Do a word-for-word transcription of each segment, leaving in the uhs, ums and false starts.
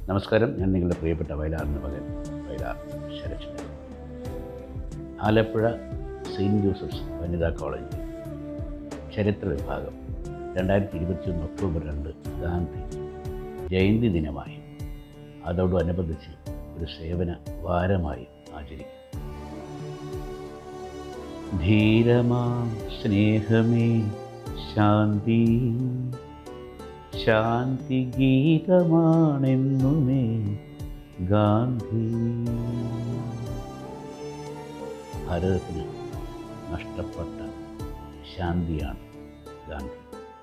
നമസ്കാരം. ഞാൻ നിങ്ങളുടെ പ്രിയപ്പെട്ട വയലാറിൻ്റെ മകൻ വയലാർ ശരചന്ദ്രൻ. ആലപ്പുഴ സെയിൻറ്റ് ജോസഫ്സ് വനിതാ കോളേജിൽ ചരിത്ര വിഭാഗം രണ്ടായിരത്തി ഇരുപത്തിയൊന്ന് ഒക്ടോബർ രണ്ട് ഗാന്ധി ജയന്തി ദിനമായും അതോടനുബന്ധിച്ച് ഒരു സേവന വാരമായും ആചരിക്കും. ധീരമാം സ്നേഹമേ ശാന്തി, ശാന്തി ഗീതമാണെന്നുമേ ഗാന്ധി. ഭാരതത്തിന് നഷ്ടപ്പെട്ട ശാന്തിയാണ് ഗാന്ധി.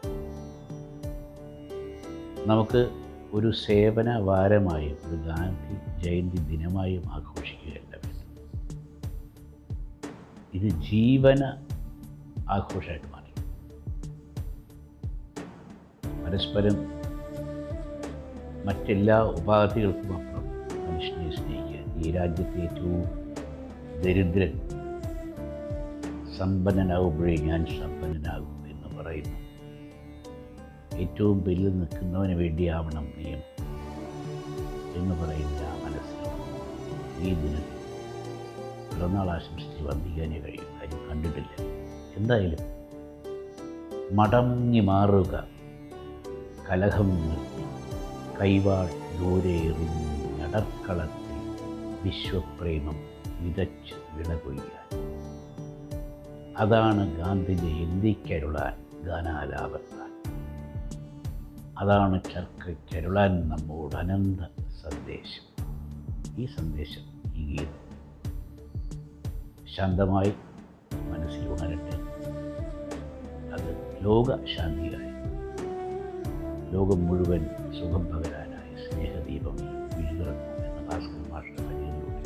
നമുക്ക് ഒരു സേവന വാരമായും ഒരു ഗാന്ധി ജയന്തി ദിനമായും ആഘോഷിക്കുകയല്ല വേണ്ടത്. ഇത് ജീവന ആഘോഷമായിട്ട് മാറി. പരസ്പരം മറ്റെല്ലാ ഉപാധികൾക്കും അപ്പുറം മനുഷ്യനെ സ്നേഹിക്കുക. ഈ രാജ്യത്തെ ഏറ്റവും ദരിദ്രൻ സമ്പന്നനാകുമ്പോഴേ ഞാൻ സമ്പന്നനാകും എന്ന് പറയുന്നു. ഏറ്റവും വലിയ നിൽക്കുന്നവന് വേണ്ടിയാവണം നിയമം എന്ന് പറയുന്ന ആ മനസ്സിൽ ഈ ദിനത്തിൽ പിറന്നാൾ ആശംസിച്ച് വന്ദിക്കാനേ കഴിയും. കാര്യം കണ്ടിട്ടില്ല. എന്തായാലും മടങ്ങി മാറുക, കലഹം നിർത്തി കൈവാൾ ദൂരെ എറിഞ്ഞടക്കളത്തിൽ വിശ്വപ്രേമം വിതച്ച് വിളകൊയ്യാൻ. അതാണ് ഗാന്ധി ജയന്തിക്കരുളാൻ ഗാനാലാപത്താൻ. അതാണ് ചർക്കരുളാൻ നമ്മോട് അനന്ത സന്ദേശം. ഈ സന്ദേശം, ഈ ഗീതം ശാന്തമായി മനസ്സിൽ ഉണരട്ടെ. അത് ലോകശാന്തിയായി, ലോകം മുഴുവൻ സുഖം പകരാനായി സ്നേഹദീപം വിഴുതുറക്കും എന്ന ഭാസ്കർ മാഷയുടെ വരികളിലൂടെ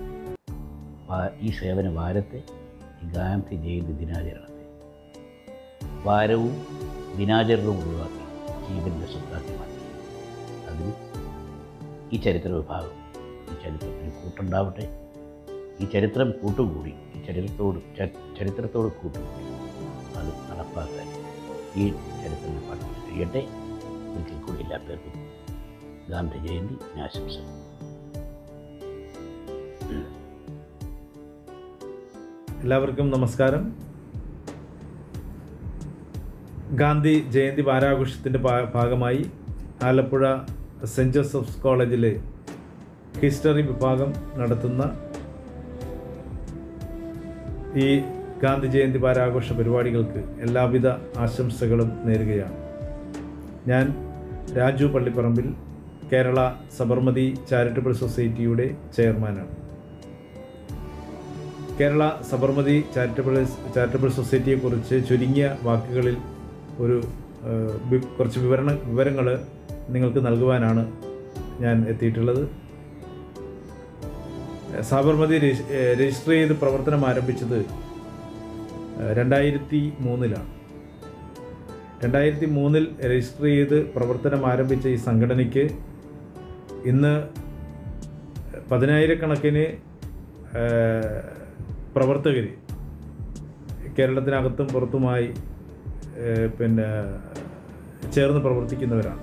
ഈ സേവന വാരത്തെ, ഈ ഗാന്ധി ജയന്തി ദിനാചരണത്തെ വാരവും ദിനാചരണവും ഒഴിവാക്കി ജീവൻ്റെ സ്വത്താക്കി മാറ്റി. അതിന് ഈ ചരിത്ര വിഭാഗം, ഈ ചരിത്രത്തിന് കൂട്ടുണ്ടാവട്ടെ. ഈ ചരിത്രം കൂട്ടുകൂടി, ഈ ചരിത്രത്തോട് ചരിത്രത്തോട് കൂട്ടുകൂടി അത് നടപ്പാക്കാൻ ഈ ചരിത്രത്തിൽ പഠിക്കാൻ കഴിയട്ടെ. ഒരിക്കൽ കൂടി എല്ലാ പേർക്കും ഗാന്ധി ജയന്തി ദിനാശംസകൾ. എല്ലാവർക്കും നമസ്കാരം. ഗാന്ധി ജയന്തി വാരാഘോഷത്തിൻ്റെ ഭാഗമായി ആലപ്പുഴ സെൻറ്റ് ജോസഫ്സ് കോളേജിലെ ഹിസ്റ്ററി വിഭാഗം നടത്തുന്ന ഈ ഗാന്ധി ജയന്തി വാരാഘോഷ പരിപാടികൾക്ക് എല്ലാവിധ ആശംസകളും നേരുകയാണ്. ഞാൻ രാജു പള്ളിപ്പറമ്പിൽ, കേരള സബർമതി ചാരിറ്റബിൾ സൊസൈറ്റിയുടെ ചെയർമാനാണ്. കേരള സബർമതി ചാരിറ്റബിൾ ചാരിറ്റബിൾ സൊസൈറ്റിയെക്കുറിച്ച് ചുരുങ്ങിയ വാക്കുകളിൽ ഒരു കുറച്ച് വിവരണ വിവരങ്ങൾ നിങ്ങൾക്ക് നൽകുവാനാണ് ഞാൻ എത്തിയിട്ടുള്ളത്. സബർമതി രജിസ്റ്റർ ചെയ്ത് പ്രവർത്തനം ആരംഭിച്ചത് രണ്ടായിരത്തി മൂന്നിലാണ്. രണ്ടായിരത്തി മൂന്നിൽ രജിസ്റ്റർ ചെയ്ത് പ്രവർത്തനം ആരംഭിച്ച ഈ സംഘടനയ്ക്ക് ഇന്ന് പതിനായിരക്കണക്കിന് പ്രവർത്തകർ കേരളത്തിനകത്തും പുറത്തുമായി പിന്നെ ചേർന്ന് പ്രവർത്തിക്കുന്നവരാണ്.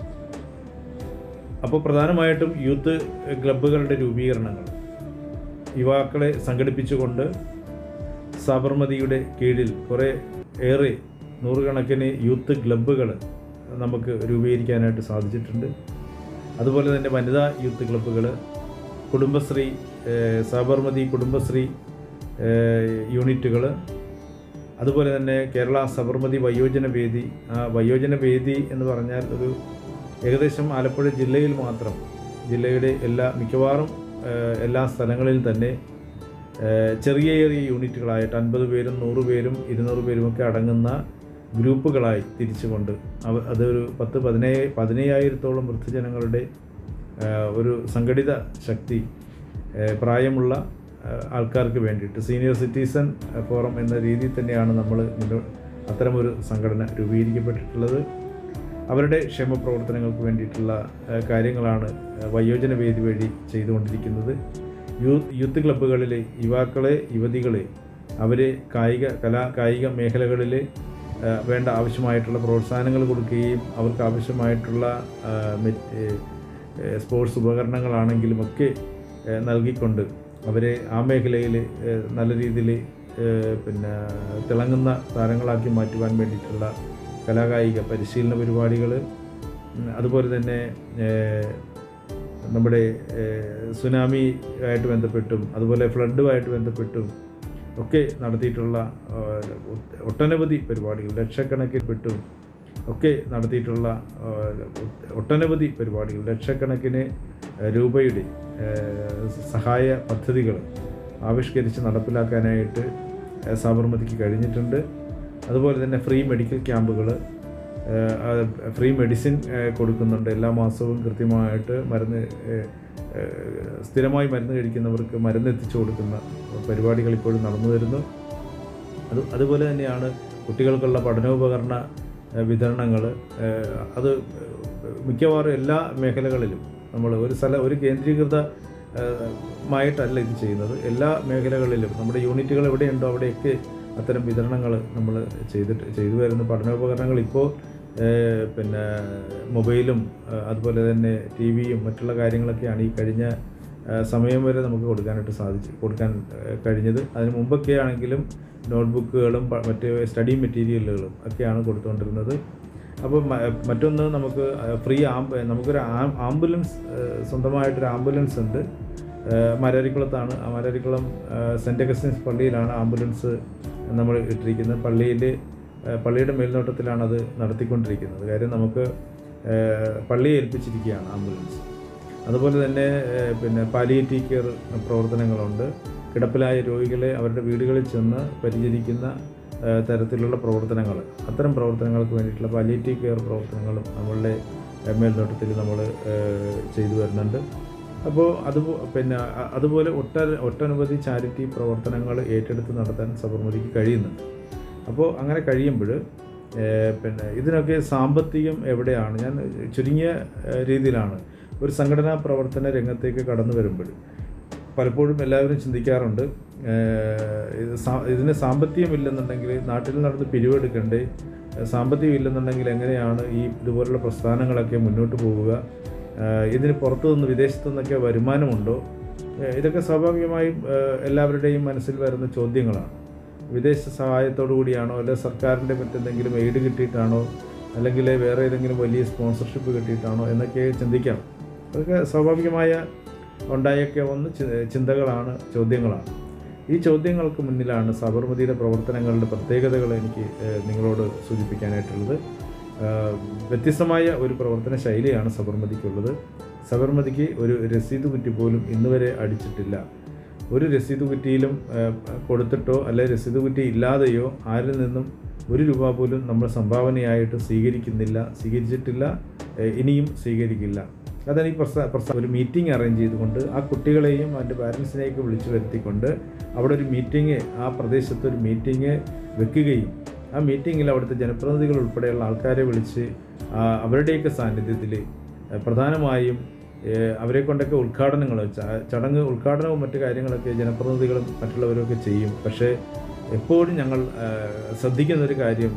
അപ്പോൾ പ്രധാനമായിട്ടും യൂത്ത് ക്ലബ്ബുകളുടെ രൂപീകരണങ്ങൾ, യുവാക്കളെ സംഘടിപ്പിച്ചുകൊണ്ട് സബർമതിയുടെ കീഴിൽ കുറേ ഏറെ നൂറുകണക്കിന് യൂത്ത് ക്ലബ്ബുകൾ നമുക്ക് രൂപീകരിക്കാനായിട്ട് സാധിച്ചിട്ടുണ്ട്. അതുപോലെ തന്നെ വനിതാ യൂത്ത് ക്ലബ്ബുകൾ, കുടുംബശ്രീ, സബർമതി കുടുംബശ്രീ യൂണിറ്റുകൾ, അതുപോലെ തന്നെ കേരള സബർമതി വയോജന വേദി. ആ വയോജന വേദി എന്ന് പറഞ്ഞാൽ ഒരു ഏകദേശം ആലപ്പുഴ ജില്ലയിൽ മാത്രം, ജില്ലയുടെ എല്ലാ മിക്കവാറും എല്ലാ സ്ഥലങ്ങളിൽ തന്നെ ചെറിയ ചെറിയ യൂണിറ്റുകളായിട്ട് അൻപത് പേരും നൂറ് പേരും ഇരുന്നൂറ് പേരുമൊക്കെ അടങ്ങുന്ന ഗ്രൂപ്പുകളായി തിരിച്ചുകൊണ്ട് അവ അതൊരു പത്ത് പതിനേഴ് പതിനയ്യായിരത്തോളം വൃദ്ധജനങ്ങളുടെ ഒരു സംഘടിത ശക്തി, പ്രായമുള്ള ആൾക്കാർക്ക് വേണ്ടിയിട്ട് സീനിയർ സിറ്റിസൺ ഫോറം എന്ന രീതിയിൽ തന്നെയാണ് നമ്മൾ അത്തരമൊരു സംഘടന രൂപീകരിക്കപ്പെട്ടിട്ടുള്ളത്. അവരുടെ ക്ഷേമ പ്രവർത്തനങ്ങൾക്ക് വേണ്ടിയിട്ടുള്ള കാര്യങ്ങളാണ് വയോജന വേദി വഴി ചെയ്തുകൊണ്ടിരിക്കുന്നത്. യൂത്ത് യൂത്ത് ക്ലബ്ബുകളിലെ യുവാക്കളെ, യുവതികളെ അവരെ കായിക കലാ കായിക മേഖലകളിൽ വേണ്ട ആവശ്യമായിട്ടുള്ള പ്രോത്സാഹനങ്ങൾ കൊടുക്കുകയും അവർക്ക് ആവശ്യമായിട്ടുള്ള സ്പോർട്സ് ഉപകരണങ്ങളാണെങ്കിലും ഒക്കെ നൽകിക്കൊണ്ട് അവരെ ആ മേഖലയിൽ നല്ല രീതിയിൽ പിന്നെ തിളങ്ങുന്ന താരങ്ങളാക്കി മാറ്റുവാൻ വേണ്ടിയിട്ടുള്ള കലാകായിക പരിശീലന പരിപാടികൾ, അതുപോലെ തന്നെ നമ്മുടെ സുനാമി ആയിട്ട് ബന്ധപ്പെട്ടും അതുപോലെ ഫ്ലഡുമായിട്ട് ബന്ധപ്പെട്ടും ഒക്കെ നടത്തിയിട്ടുള്ള ഒട്ടനവധി പരിപാടികൾ, ലക്ഷക്കണക്കിന് പെട്ടും ഒക്കെ നടത്തിയിട്ടുള്ള ഒട്ടനവധി പരിപാടികൾ, ലക്ഷക്കണക്കിന് രൂപയുടെ സഹായ പദ്ധതികൾ ആവിഷ്കരിച്ച് നടപ്പിലാക്കാനായിട്ട് സാബർമതിക്ക് കഴിഞ്ഞിട്ടുണ്ട്. അതുപോലെ തന്നെ ഫ്രീ മെഡിക്കൽ ക്യാമ്പുകൾ, ഫ്രീ മെഡിസിൻ കൊടുക്കുന്നുണ്ട്. എല്ലാ മാസവും കൃത്യമായിട്ട് മരുന്ന്, സ്ഥിരമായി മരുന്ന് കഴിക്കുന്നവർക്ക് മരുന്ന് എത്തിച്ചു കൊടുക്കുന്ന പരിപാടികൾ ഇപ്പോഴും നടന്നു വരുന്നു. അത് അതുപോലെ തന്നെയാണ് കുട്ടികൾക്കുള്ള പഠനോപകരണ വിതരണങ്ങൾ. അത് മിക്കവാറും എല്ലാ മേഖലകളിലും നമ്മൾ ഒരു സ്ഥലം ഒരു കേന്ദ്രീകൃതമായിട്ടല്ല ഇത് ചെയ്യുന്നത്. എല്ലാ മേഖലകളിലും നമ്മുടെ യൂണിറ്റുകൾ എവിടെയുണ്ടോ അവിടെയൊക്കെ അത്തരം വിതരണങ്ങൾ നമ്മൾ ചെയ്തിട്ട് ചെയ്തു വരുന്ന പഠനോപകരണങ്ങൾ ഇപ്പോൾ പിന്നെ മൊബൈലും അതുപോലെ തന്നെ ടി വിയും മറ്റുള്ള കാര്യങ്ങളൊക്കെയാണ് ഈ കഴിഞ്ഞ സമയം വരെ നമുക്ക് കൊടുക്കാനായിട്ട് സാധിച്ചു കൊടുക്കാൻ കഴിഞ്ഞത്. അതിന് മുമ്പൊക്കെ ആണെങ്കിലും നോട്ട്ബുക്കുകളും മറ്റ് സ്റ്റഡി മെറ്റീരിയലുകളും ഒക്കെയാണ് കൊടുത്തുകൊണ്ടിരുന്നത്. അപ്പോൾ മറ്റൊന്ന് നമുക്ക് ഫ്രീ ആംബ് നമുക്കൊരു ആംബുലൻസ്, സ്വന്തമായിട്ടൊരു ആംബുലൻസ് ഉണ്ട്. മരാരിക്കുളത്താണ്. ആ മരാരിക്കുളം സെൻറ്റ് അഗസ്റ്റിൻസ് പള്ളിയിലാണ് ആംബുലൻസ് നമ്മൾ ഇട്ടിരിക്കുന്നത്. പള്ളിയിൽ പള്ളിയുടെ മേൽനോട്ടത്തിലാണ് അത് നടത്തിക്കൊണ്ടിരിക്കുന്നത്. കാര്യം നമുക്ക് പള്ളിയെ ഏൽപ്പിച്ചിരിക്കുകയാണ് ആംബുലൻസ്. അതുപോലെ തന്നെ പിന്നെ പാലിയേറ്റീവ് കെയർ പ്രവർത്തനങ്ങളുണ്ട്. കിടപ്പിലായ രോഗികളെ അവരുടെ വീടുകളിൽ ചെന്ന് പരിചരിക്കുന്ന തരത്തിലുള്ള പ്രവർത്തനങ്ങൾ, അത്തരം പ്രവർത്തനങ്ങൾക്ക് വേണ്ടിയിട്ടുള്ള പാലിയേറ്റീവ് കെയർ പ്രവർത്തനങ്ങളും നമ്മളുടെ മേൽനോട്ടത്തിൽ നമ്മൾ ചെയ്തു വരുന്നുണ്ട്. അപ്പോൾ അത് പിന്നെ അതുപോലെ ഒട്ട ഒട്ടനവധി ചാരിറ്റി പ്രവർത്തനങ്ങൾ ഏറ്റെടുത്ത് നടത്താൻ സബർമതിക്ക് കഴിയുന്നുണ്ട്. അപ്പോൾ അങ്ങനെ കഴിയുമ്പോൾ പിന്നെ ഇതിനൊക്കെ സാമ്പത്തികം എവിടെയാണ്? ഞാൻ ചുരുങ്ങിയ രീതിയിലാണ് ഒരു സംഘടനാ പ്രവർത്തന രംഗത്തേക്ക് കടന്നു വരുമ്പോൾ പലപ്പോഴും എല്ലാവരും ചിന്തിക്കാറുണ്ട്, ഇത് ഇതിന് സാമ്പത്തികമില്ലെന്നുണ്ടെങ്കിൽ നാട്ടിൽ നടന്ന് പിരിവെടുക്കണ്ടേ, സാമ്പത്തികം ഇല്ലെന്നുണ്ടെങ്കിൽ എങ്ങനെയാണ് ഈ ഇതുപോലുള്ള പ്രസ്ഥാനങ്ങളൊക്കെ മുന്നോട്ട് പോവുക, ഇതിന് പുറത്തു നിന്ന് വിദേശത്തു നിന്നൊക്കെ വരുമാനമുണ്ടോ? ഇതൊക്കെ സ്വാഭാവികമായും എല്ലാവരുടെയും മനസ്സിൽ വരുന്ന ചോദ്യങ്ങളാണ്. വിദേശ സഹായത്തോടു കൂടിയാണോ, അല്ലെങ്കിൽ സർക്കാരിൻ്റെ മറ്റെന്തെങ്കിലും എയ്ഡ് കിട്ടിയിട്ടാണോ, അല്ലെങ്കിൽ വേറെ ഏതെങ്കിലും വലിയ സ്പോൺസർഷിപ്പ് കിട്ടിയിട്ടാണോ എന്നൊക്കെ ചിന്തിക്കാം. അതൊക്കെ സ്വാഭാവികമായ ഉണ്ടായൊക്കെ വന്ന് ചിന്തകളാണ്, ചോദ്യങ്ങളാണ്. ഈ ചോദ്യങ്ങൾക്ക് മുന്നിലാണ് സബർമതിയുടെ പ്രവർത്തനങ്ങളുടെ പ്രത്യേകതകൾ എനിക്ക് നിങ്ങളോട് സൂചിപ്പിക്കാനായിട്ടുള്ളത്. വ്യത്യസ്തമായ ഒരു പ്രവർത്തന ശൈലിയാണ് സബർമതിക്കുള്ളത്. സബർമതിക്ക് ഒരു രസീത് കുറ്റി പോലും ഇന്നുവരെ അടിച്ചിട്ടില്ല. ഒരു രസീത് കുറ്റിയിലും കൊടുത്തിട്ടോ അല്ലെങ്കിൽ രസീത് കുറ്റി ഇല്ലാതെയോ ആരിൽ നിന്നും ഒരു രൂപ പോലും നമ്മൾ സംഭാവനയായിട്ട് സ്വീകരിക്കുന്നില്ല, സ്വീകരിച്ചിട്ടില്ല, ഇനിയും സ്വീകരിക്കില്ല. അതാണ് ഈ പ്രസ്ഥാ പ്രസ്ഥാ ഒരു മീറ്റിംഗ് അറേഞ്ച് ചെയ്തുകൊണ്ട് ആ കുട്ടികളെയും അതിൻ്റെ പാരൻസിനെയൊക്കെ വിളിച്ചു വരുത്തിക്കൊണ്ട് അവിടെ ഒരു മീറ്റിംഗ്, ആ പ്രദേശത്ത് ഒരു മീറ്റിംഗ് വെക്കുകയും ആ മീറ്റിങ്ങിൽ അവിടുത്തെ ജനപ്രതിനിധികൾ ഉൾപ്പെടെയുള്ള ആൾക്കാരെ വിളിച്ച് അവരുടെയൊക്കെ സാന്നിധ്യത്തിൽ പ്രധാനമായും അവരെ കൊണ്ടൊക്കെ ഉദ്ഘാടനങ്ങൾ, ചടങ്ങ് ഉദ്ഘാടനവും മറ്റു കാര്യങ്ങളൊക്കെ ജനപ്രതിനിധികളും മറ്റുള്ളവരൊക്കെ ചെയ്യും. പക്ഷേ എപ്പോഴും ഞങ്ങൾ ശ്രദ്ധിക്കുന്നൊരു കാര്യം,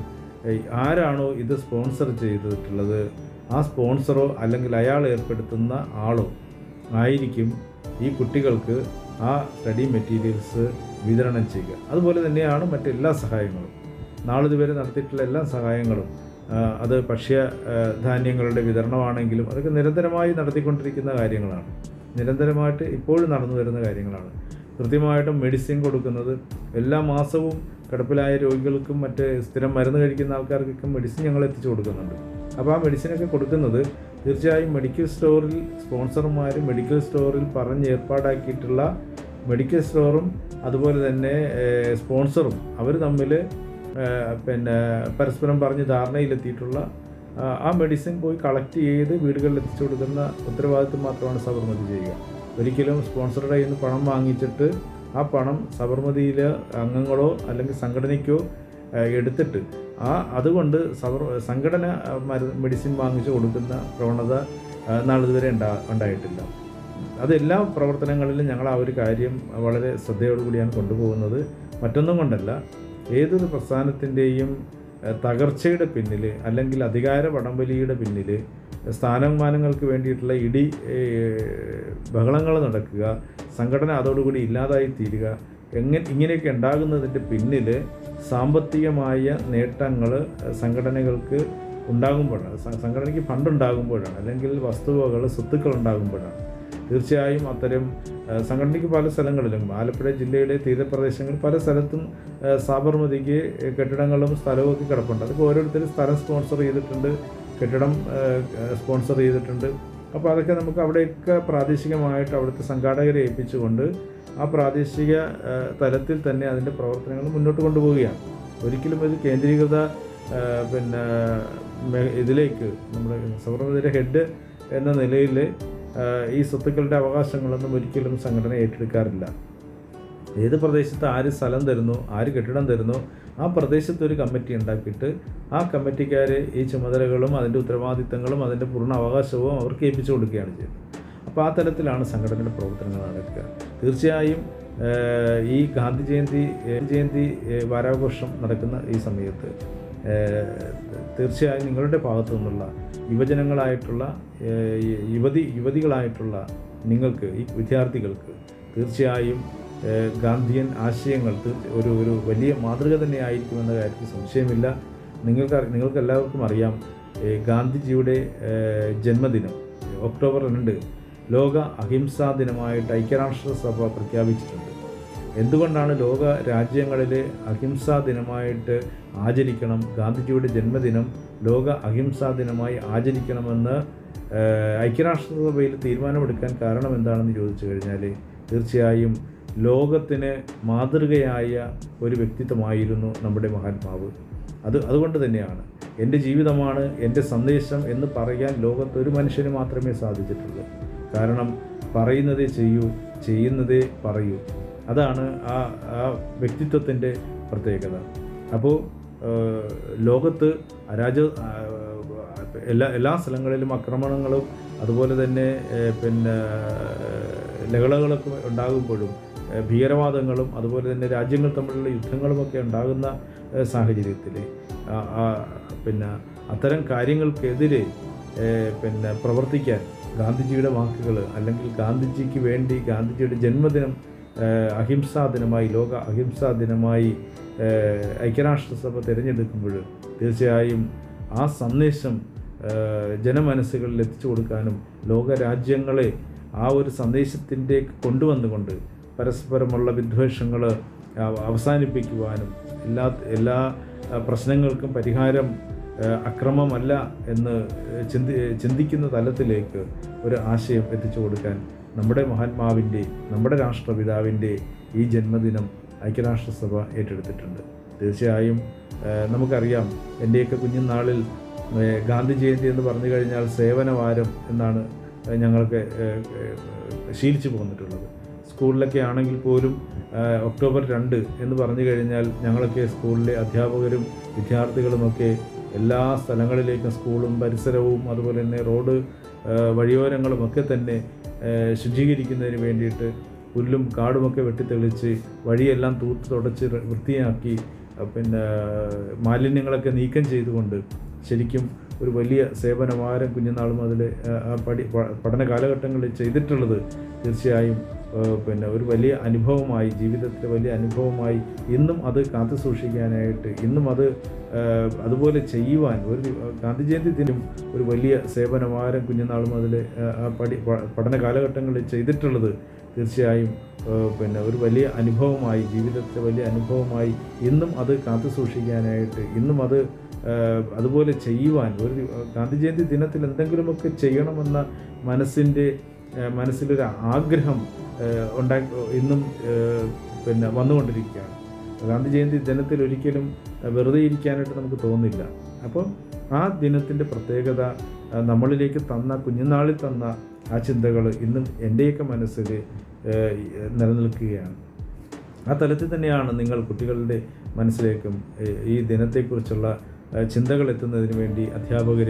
ആരാണോ ഇത് സ്പോൺസർ ചെയ്തിട്ടുള്ളത് ആ സ്പോൺസറോ അല്ലെങ്കിൽ അയാൾ ഏർപ്പെടുത്തുന്ന ആളോ ആയിരിക്കും ഈ കുട്ടികൾക്ക് ആ സ്റ്റഡി മെറ്റീരിയൽസ് വിതരണം ചെയ്യുക. അതുപോലെ തന്നെയാണ് മറ്റെല്ലാ സഹായങ്ങളും, നാളിതുവരെ നടത്തിയിട്ടുള്ള എല്ലാ സഹായങ്ങളും, അത് ഭക്ഷ്യ ധാന്യങ്ങളുടെ വിതരണമാണെങ്കിലും അതൊക്കെ നിരന്തരമായി നടത്തിക്കൊണ്ടിരിക്കുന്ന കാര്യങ്ങളാണ്, നിരന്തരമായിട്ട് ഇപ്പോഴും നടന്നു വരുന്ന കാര്യങ്ങളാണ്. കൃത്യമായിട്ടും മെഡിസിൻ കൊടുക്കുന്നത് എല്ലാ മാസവും കിടപ്പിലായ രോഗികൾക്കും മറ്റ് സ്ഥിരം മരുന്ന് കഴിക്കുന്ന ആൾക്കാർക്കൊക്കെ മെഡിസിൻ ഞങ്ങൾ എത്തിച്ചു കൊടുക്കുന്നുണ്ട്. അപ്പോൾ ആ മെഡിസിനൊക്കെ കൊടുക്കുന്നത് തീർച്ചയായും മെഡിക്കൽ സ്റ്റോറിൽ സ്പോൺസർമാർ മെഡിക്കൽ സ്റ്റോറിൽ പറഞ്ഞ് ഏർപ്പാടാക്കിയിട്ടുള്ള മെഡിക്കൽ സ്റ്റോറും അതുപോലെ തന്നെ സ്പോൺസറും അവർ തമ്മിൽ പിന്നെ പരസ്പരം പറഞ്ഞ് ധാരണയിലെത്തിയിട്ടുള്ള ആ മെഡിസിൻ പോയി കളക്ട് ചെയ്ത് വീടുകളിൽ എത്തിച്ചു കൊടുക്കുന്ന ഉത്തരവാദിത്വം മാത്രമാണ് സബർമതി ചെയ്യുക. ഒരിക്കലും സ്പോൺസറുടെ കയ്യിൽ നിന്ന് പണം വാങ്ങിച്ചിട്ട് ആ പണം സബർമതിയിലെ അംഗങ്ങളോ അല്ലെങ്കിൽ സംഘടനയ്ക്കോ എടുത്തിട്ട് ആ അതുകൊണ്ട് സബർ സംഘടന മരുന്ന് മെഡിസിൻ വാങ്ങിച്ചു കൊടുക്കുന്ന പ്രവണത നാളിതുവരെ ഉണ്ടാ ഉണ്ടായിട്ടില്ല. അതെല്ലാ പ്രവർത്തനങ്ങളിലും ഞങ്ങൾ ആ ഒരു കാര്യം വളരെ ശ്രദ്ധയോടുകൂടിയാണ് കൊണ്ടുപോകുന്നത്. മറ്റൊന്നും കൊണ്ടല്ല, ഏതൊരു പ്രസ്ഥാനത്തിൻ്റെയും തകർച്ചയുടെ പിന്നിൽ അല്ലെങ്കിൽ അധികാര വടംവലിയുടെ പിന്നിൽ സ്ഥാനമാനങ്ങൾക്ക് വേണ്ടിയിട്ടുള്ള ഇടി ബഹളങ്ങൾ നടക്കുക, സംഘടന അതോടുകൂടി ഇല്ലാതായി തീരുക, എങ്ങനെ ഇങ്ങനെയൊക്കെ ഉണ്ടാകുന്നതിൻ്റെ പിന്നിൽ സാമ്പത്തികമായ നേട്ടങ്ങൾ സംഘടനകൾക്ക് ഉണ്ടാകുമ്പോഴാണ്, സംഘടനയ്ക്ക് ഫണ്ടുണ്ടാകുമ്പോഴാണ്, അല്ലെങ്കിൽ വസ്തുവകൾ സ്വത്തുക്കൾ ഉണ്ടാകുമ്പോഴാണ്. തീർച്ചയായും അത്തരം സംഘടനയ്ക്ക് പല സ്ഥലങ്ങളിലും ആലപ്പുഴ ജില്ലയുടെ തീരപ്രദേശങ്ങളിൽ പല സ്ഥലത്തും സാബർമതിക്ക് കെട്ടിടങ്ങളും സ്ഥലവും ഒക്കെ കിടപ്പുണ്ട്. അതൊക്കെ ഓരോരുത്തരും സ്ഥലം സ്പോൺസർ ചെയ്തിട്ടുണ്ട്, കെട്ടിടം സ്പോൺസർ ചെയ്തിട്ടുണ്ട്. അപ്പോൾ അതൊക്കെ നമുക്ക് അവിടെയൊക്കെ പ്രാദേശികമായിട്ട് അവിടുത്തെ സംഘാടകരെ ഏൽപ്പിച്ചുകൊണ്ട് ആ പ്രാദേശിക തലത്തിൽ തന്നെ അതിൻ്റെ പ്രവർത്തനങ്ങൾ മുന്നോട്ട് കൊണ്ടുപോവുകയാണ്. ഒരിക്കലും ഒരു കേന്ദ്രീകൃത പിന്നെ ഇതിലേക്ക് നമ്മുടെ സബർമതിയുടെ ഹെഡ് എന്ന നിലയിൽ ഈ സ്വത്തുക്കളുടെ അവകാശങ്ങളൊന്നും ഒരിക്കലും സംഘടന ഏറ്റെടുക്കാറില്ല. ഏത് പ്രദേശത്ത് ആര് സ്ഥലം തരുന്നു, ആര് കെട്ടിടം തരുന്നു, ആ പ്രദേശത്ത് ഒരു കമ്മിറ്റി ഉണ്ടാക്കിയിട്ട് ആ കമ്മിറ്റിക്കാർ ഈ ചുമതലകളും അതിൻ്റെ ഉത്തരവാദിത്തങ്ങളും അതിൻ്റെ പൂർണ്ണ അവകാശവും അവർക്ക് ഏൽപ്പിച്ചു കൊടുക്കുകയാണ് ചെയ്യുന്നത്. അപ്പോൾ ആ തലത്തിലാണ് സംഘടനയുടെ പ്രവർത്തനങ്ങൾ നടക്കുക. തീർച്ചയായും ഈ ഗാന്ധി ജയന്തി ജയന്തി വാരാഘോഷം നടക്കുന്ന ഈ സമയത്ത് തീർച്ചയായും നിങ്ങളുടെ ഭാഗത്തു നിന്നുള്ള യുവജനങ്ങളായിട്ടുള്ള യുവതി യുവതികളായിട്ടുള്ള നിങ്ങൾക്ക്, ഈ വിദ്യാർത്ഥികൾക്ക് തീർച്ചയായും ഗാന്ധിയൻ ആശയങ്ങൾ ഒരു ഒരു വലിയ മാതൃക തന്നെ ആയിരിക്കുമെന്ന കാര്യത്തിൽ സംശയമില്ല. നിങ്ങൾക്ക് നിങ്ങൾക്ക് എല്ലാവർക്കും അറിയാം, ഗാന്ധിജിയുടെ ജന്മദിനം ഒക്ടോബർ രണ്ട് ലോക അഹിംസാ ദിനമായിട്ട് ഐക്യരാഷ്ട്രസഭ പ്രഖ്യാപിച്ചിട്ടുണ്ട്. എന്തുകൊണ്ടാണ് ലോക രാജ്യങ്ങളിലെ അഹിംസാ ദിനമായിട്ട് ആചരിക്കണം, ഗാന്ധിജിയുടെ ജന്മദിനം ലോക അഹിംസാ ദിനമായി ആചരിക്കണമെന്ന് ഐക്യരാഷ്ട്രസഭയിൽ തീരുമാനമെടുക്കാൻ കാരണം എന്താണെന്ന് ചോദിച്ചു കഴിഞ്ഞാൽ തീർച്ചയായും ലോകത്തിന് മാതൃകയായ ഒരു വ്യക്തിത്വമായിരുന്നു നമ്മുടെ മഹാത്മാവ്. അത് അതുകൊണ്ട് തന്നെയാണ് എൻ്റെ ജീവിതമാണ് എൻ്റെ സന്ദേശം എന്ന് പറയാൻ ലോകത്ത് ഒരു മനുഷ്യന് മാത്രമേ സാധിച്ചിട്ടുള്ളൂ. കാരണം പറയുന്നതേ ചെയ്യൂ, ചെയ്യുന്നതേ പറയൂ. അതാണ് ആ ആ വ്യക്തിത്വത്തിൻ്റെ പ്രത്യേകത. അപ്പോൾ ലോകത്ത് അരാജ എല്ലാ എല്ലാ സ്ഥലങ്ങളിലും ആക്രമണങ്ങളും അതുപോലെ തന്നെ പിന്നെ ലഹളകളൊക്കെ ഉണ്ടാകുമ്പോഴും ഭീകരവാദങ്ങളും അതുപോലെ തന്നെ രാജ്യങ്ങൾ തമ്മിലുള്ള യുദ്ധങ്ങളുമൊക്കെ ഉണ്ടാകുന്ന സാഹചര്യത്തിൽ പിന്നെ അത്തരം കാര്യങ്ങൾക്കെതിരെ പിന്നെ പ്രവർത്തിക്കാൻ ഗാന്ധിജിയുടെ വാക്കുകൾ, അല്ലെങ്കിൽ ഗാന്ധിജിക്ക് വേണ്ടി ഗാന്ധിജിയുടെ ജന്മദിനം അഹിംസാ ദിനമായി, ലോക അഹിംസാ ദിനമായി ഐക്യരാഷ്ട്രസഭ തിരഞ്ഞെടുക്കുമ്പോൾ തീർച്ചയായും ആ സന്ദേശം ജനമനസ്സുകളിൽ എത്തിച്ചു കൊടുക്കാനും ലോകരാജ്യങ്ങളെ ആ ഒരു സന്ദേശത്തിൻ്റെ കൊണ്ടുവന്നുകൊണ്ട് പരസ്പരമുള്ള വിദ്വേഷങ്ങൾ അവസാനിപ്പിക്കുവാനും എല്ലാ എല്ലാ പ്രശ്നങ്ങൾക്കും പരിഹാരം അക്രമമല്ല എന്ന് ചിന്തി ചിന്തിക്കുന്ന തലത്തിലേക്ക് ഒരു ആശയം എത്തിച്ചു കൊടുക്കാൻ നമ്മുടെ മഹാത്മാവിൻ്റെ, നമ്മുടെ രാഷ്ട്രപിതാവിൻ്റെ ഈ ജന്മദിനം ഐക്യരാഷ്ട്രസഭ ഏറ്റെടുത്തിട്ടുണ്ട്. തീർച്ചയായും നമുക്കറിയാം, എൻ്റെയൊക്കെ കുഞ്ഞുനാളിൽ ഗാന്ധി ജയന്തി എന്ന് പറഞ്ഞു കഴിഞ്ഞാൽ സേവനവാരം എന്നാണ് ഞങ്ങൾക്ക് ശീലിച്ചു പോന്നിട്ടുള്ളത്. സ്കൂളിലൊക്കെ ആണെങ്കിൽ പോലും ഒക്ടോബർ രണ്ട് എന്ന് പറഞ്ഞു കഴിഞ്ഞാൽ ഞങ്ങളൊക്കെ സ്കൂളിലെ അധ്യാപകരും വിദ്യാർത്ഥികളുമൊക്കെ എല്ലാ സ്ഥലങ്ങളിലേക്കും സ്കൂളും പരിസരവും അതുപോലെ തന്നെ റോഡ് വഴിയോരങ്ങളുമൊക്കെ തന്നെ ശുചീകരിക്കുന്നതിന് വേണ്ടിയിട്ട് പുല്ലും കാടുമൊക്കെ വെട്ടിത്തെളിച്ച് വഴിയെല്ലാം തൂത്ത് തുടച്ച് വൃത്തിയാക്കി പിന്നെ മാലിന്യങ്ങളൊക്കെ നീക്കം ചെയ്തുകൊണ്ട് ശരിക്കും ഒരു വലിയ സേവനവാരം കുഞ്ഞുനാളും അതിൽ പഠി പഠന കാലഘട്ടങ്ങളിൽ ചെയ്തിട്ടുള്ളത് തീർച്ചയായും പിന്നെ ഒരു വലിയ അനുഭവമായി, ജീവിതത്തിലെ വലിയ അനുഭവമായി ഇന്നും അത് കാത്തു സൂക്ഷിക്കാനായിട്ട്, ഇന്നും അത് അതുപോലെ ചെയ്യുവാൻ ഒരു ഗാന്ധി ജയന്തി ദിനം ഒരു വലിയ സേവനവാരം കുഞ്ഞുനാളും അതിൽ പഠി പഠന കാലഘട്ടങ്ങളിൽ ചെയ്തിട്ടുള്ളത് തീർച്ചയായും പിന്നെ ഒരു വലിയ അനുഭവമായി, ജീവിതത്തിലെ വലിയ അനുഭവമായി ഇന്നും അത് കാത്തു സൂക്ഷിക്കാനായിട്ട്, ഇന്നും അത് അതുപോലെ ചെയ്യുവാൻ ഒരു ഗാന്ധി ജയന്തി ദിനത്തിൽ എന്തെങ്കിലുമൊക്കെ ചെയ്യണമെന്ന മനസ്സിൻ്റെ മനസ്സിലൊരു ആഗ്രഹം ഉണ്ടാക്കി ഇന്നും പിന്നെ വന്നുകൊണ്ടിരിക്കുകയാണ്. ഗാന്ധി ജയന്തി ദിനത്തിൽ ഒരിക്കലും വെറുതെ ഇരിക്കാനായിട്ട് നമുക്ക് തോന്നില്ല. അപ്പോൾ ആ ദിനത്തിൻ്റെ പ്രത്യേകത നമ്മളിലേക്ക് തന്ന, കുഞ്ഞുനാളിൽ തന്ന ആ ചിന്തകൾ ഇന്നും എൻ്റെയൊക്കെ മനസ്സിൽ നിലനിൽക്കുകയാണ്. ആ തലത്തിൽ തന്നെയാണ് നിങ്ങൾ കുട്ടികളുടെ മനസ്സിലേക്കും ഈ ദിനത്തെക്കുറിച്ചുള്ള ചിന്തകൾ എത്തുന്നതിന് വേണ്ടി അധ്യാപകർ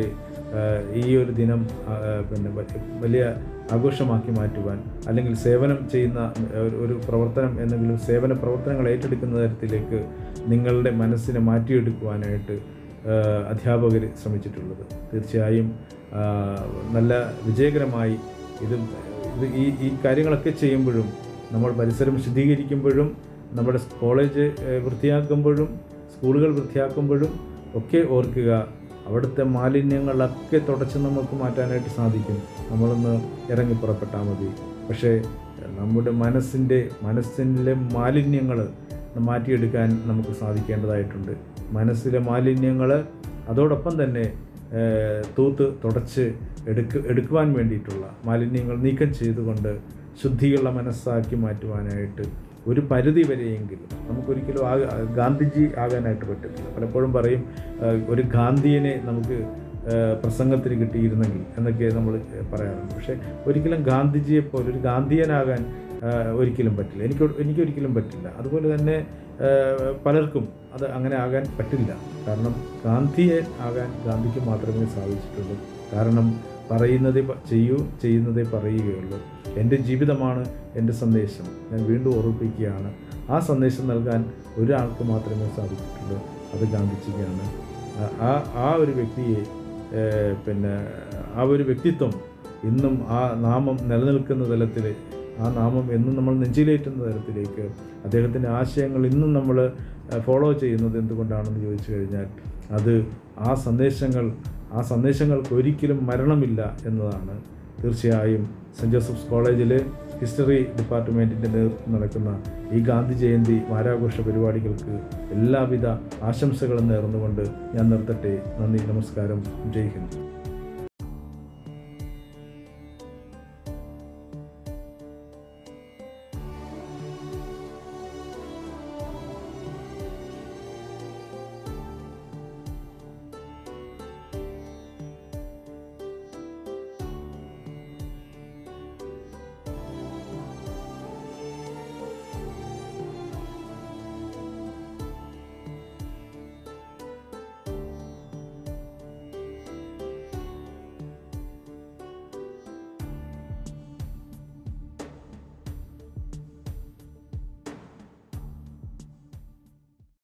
ഈ ഒരു ദിനം പിന്നെ വലിയ ആഘോഷമാക്കി മാറ്റുവാൻ, അല്ലെങ്കിൽ സേവനം ചെയ്യുന്ന ഒരു പ്രവർത്തനം എന്തെങ്കിലും സേവന പ്രവർത്തനങ്ങൾ ഏറ്റെടുക്കുന്ന തരത്തിലേക്ക് നിങ്ങളുടെ മനസ്സിനെ മാറ്റിയെടുക്കുവാനായിട്ട് അധ്യാപകർ ശ്രമിച്ചിട്ടുള്ളത്. തീർച്ചയായും നല്ല വിജയകരമായി ഇത് ഇത് ഈ ഈ കാര്യങ്ങളൊക്കെ ചെയ്യുമ്പോഴും, നമ്മൾ പരിസരം ശുദ്ധീകരിക്കുമ്പോഴും, നമ്മുടെ കോളേജ് വൃത്തിയാക്കുമ്പോഴും, സ്കൂളുകൾ വൃത്തിയാക്കുമ്പോഴും ഒക്കെ ഓർക്കുക, അവിടുത്തെ മാലിന്യങ്ങളൊക്കെ തുടച്ച് നമുക്ക് മാറ്റാനായിട്ട് സാധിക്കും. നമ്മളൊന്ന് ഇറങ്ങി പുറപ്പെട്ടാൽ മതി. പക്ഷേ നമ്മുടെ മനസ്സിൻ്റെ മനസ്സിലെ മാലിന്യങ്ങൾ മാറ്റിയെടുക്കാൻ നമുക്ക് സാധിക്കേണ്ടതായിട്ടുണ്ട്. മനസ്സിലെ മാലിന്യങ്ങൾ അതോടൊപ്പം തന്നെ തൂത്ത് തുടച്ച് എടുക്ക് എടുക്കുവാൻ വേണ്ടിയിട്ടുള്ള മാലിന്യങ്ങൾ നീക്കം ചെയ്തുകൊണ്ട് ശുദ്ധിയുള്ള മനസ്സാക്കി മാറ്റുവാനായിട്ട് ഒരു പരിധി വരെയെങ്കിലും നമുക്കൊരിക്കലും ആ ഗാന്ധിജി ആകാനായിട്ട് പറ്റത്തില്ല. പലപ്പോഴും പറയും ഒരു ഗാന്ധിയനെ നമുക്ക് പ്രസംഗത്തിന് കിട്ടിയിരുന്നെങ്കിൽ എന്നൊക്കെ നമ്മൾ പറയാറുണ്ട്. പക്ഷേ ഒരിക്കലും ഗാന്ധിജിയെപ്പോലെ ഒരു ഗാന്ധിയനാകാൻ ഒരിക്കലും പറ്റില്ല. എനിക്ക് എനിക്കൊരിക്കലും പറ്റില്ല. അതുപോലെ തന്നെ പലർക്കും അത് അങ്ങനെ ആകാൻ പറ്റില്ല. കാരണം ഗാന്ധിയൻ ആകാൻ ഗാന്ധിക്ക് മാത്രമേ സാധിച്ചിട്ടുള്ളൂ. കാരണം പറയുന്നതേ ചെയ്യൂ, ചെയ്യുന്നതേ പറയുകയുള്ളൂ. എൻ്റെ ജീവിതമാണ് എൻ്റെ സന്ദേശം. ഞാൻ വീണ്ടും ഓർമ്മിപ്പിക്കുകയാണ്, ആ സന്ദേശം നൽകാൻ ഒരാൾക്ക് മാത്രമേ സാധിച്ചിട്ടുള്ളൂ, അത് ഗാന്ധിജിക്കാണ്. ആ ആ ഒരു വ്യക്തിയെ പിന്നെ ആ ഒരു വ്യക്തിത്വം ഇന്നും ആ നാമം നിലനിൽക്കുന്ന തലത്തിൽ, ആ നാമം എന്നും നമ്മൾ നെഞ്ചിലേറ്റുന്ന തരത്തിലേക്ക് അദ്ദേഹത്തിൻ്റെ ആശയങ്ങൾ ഇന്നും നമ്മൾ ഫോളോ ചെയ്യുന്നത് എന്തുകൊണ്ടാണെന്ന് ചോദിച്ചു കഴിഞ്ഞാൽ, അത് ആ സന്ദേശങ്ങൾ ആ സന്ദേശങ്ങൾക്ക് ഒരിക്കലും മരണമില്ല എന്നതാണ്. തീർച്ചയായും സെൻറ്റ് ജോസഫ്സ് കോളേജിലെ ഹിസ്റ്ററി ഡിപ്പാർട്ട്മെൻറ്റിൻ്റെ നേതൃത്വം നടക്കുന്ന ഈ ഗാന്ധി ജയന്തി വാരാഘോഷ പരിപാടികൾക്ക് എല്ലാവിധ ആശംസകളും നേർന്നുകൊണ്ട് ഞാൻ നിർത്തട്ടെ. നന്ദി, നമസ്കാരം, ജയ് ഹിന്ദ്.